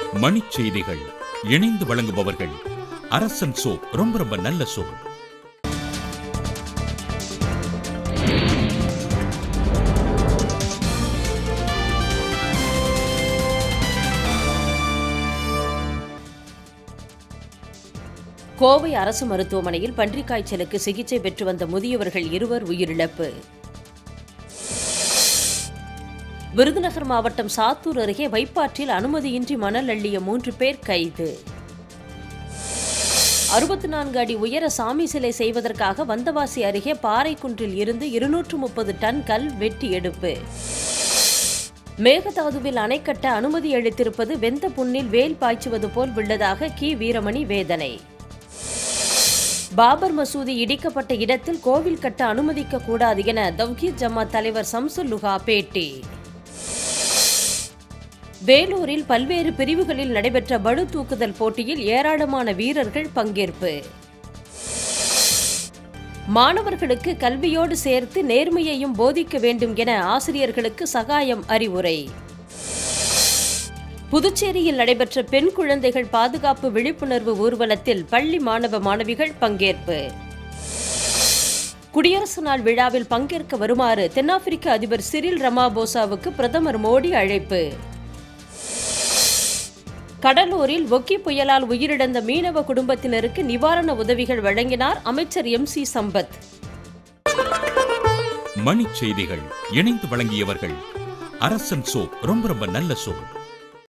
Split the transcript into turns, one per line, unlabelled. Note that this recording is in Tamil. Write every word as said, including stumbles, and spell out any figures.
மணிச் செய்திகள் இணைந்து வழங்குபவர்கள் அரசன் சோப். ரொம்ப ரொம்ப நல்ல சோப்.
கோவை அரசு மருத்துவமனையில் பன்றிக் காய்ச்சலுக்கு சிகிச்சை பெற்று வந்த முதியவர்கள் இருவர் உயிரிழப்பு. விருதுநகர் மாவட்டம் சாத்தூர் அருகே வைப்பாற்றில் அனுமதியின்றி மணல் அள்ளிய மூன்று பேர் கைது. அறுபத்தி நான்கு அடி உயர சாமி சிலை செய்வதற்காக வந்தவாசி அருகே பாறைக்குன்றில் இருந்து இருநூற்று முப்பது டன் கல் வெட்டி எடுப்பு. மேகதாதுவில் அணை கட்ட அனுமதி அளித்திருப்பது வெந்த புண்ணில் வேல் பாய்ச்சுவது போல் உள்ளதாக கி வீரமணி வேதனை. பாபர் மசூதி இடிக்கப்பட்ட இடத்தில் கோவில் கட்ட அனுமதிக்க கூடாது என தவ்ஹீத் ஜமாத் தலைவர் சம்சுல்லுஹா பேட்டி. வேலூரில் பல்வேறு பிரிவுகளில் நடைபெற்ற பளு தூக்குதல் போட்டியில் ஏராளமான வீரர்கள் பங்கேற்பு. மாணவர்களுக்கு கல்வியோடு சேர்த்து நேர்மையையும் போதிக்க வேண்டும் என ஆசிரியர்களுக்கு சகாயம் அறிவுரை. புதுச்சேரியில் நடைபெற்ற பெண் குழந்தைகள் பாதுகாப்பு விழிப்புணர்வு ஊர்வலத்தில் பள்ளி மாணவ மாணவிகள் பங்கேற்பு. குடியரசு நாள் விழாவில் பங்கேற்க வருமாறு தென்னாப்பிரிக்க அதிபர் சிரில் ரமாபோசாவுக்கு பிரதமர் மோடி அழைப்பு. கடலூரில் ஒக்கி புயலால் உயிரிழந்த மீனவ குடும்பத்தினருக்கு நிவாரண உதவிகள் வழங்கினார் அமைச்சர் எம் சி சம்பத்.
மணிச் செய்திகள் இணைந்து வழங்கியவர்கள் அரசன் சோப். ரொம்ப ரொம்ப நல்ல சோப்.